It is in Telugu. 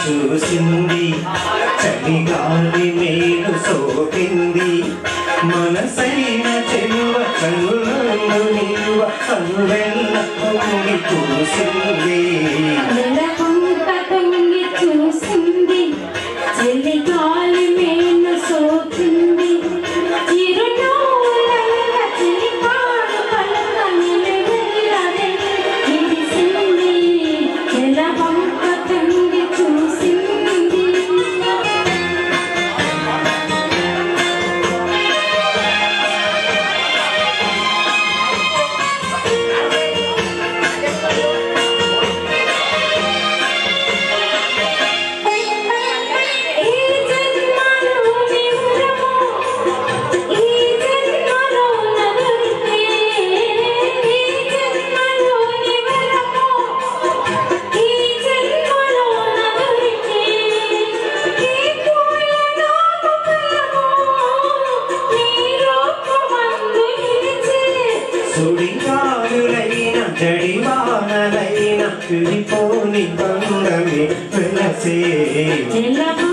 చూసింది చలిగాలి మేలు సోకింది మనసైన చెలువ కన్నులను నిలువ కనువెల్ల పొంగి చూసింది చూసింది చలిగాలి మేలు సోకింది సుడిగాలులైన జడివానలైన విడిపోని బంధమే వెలసే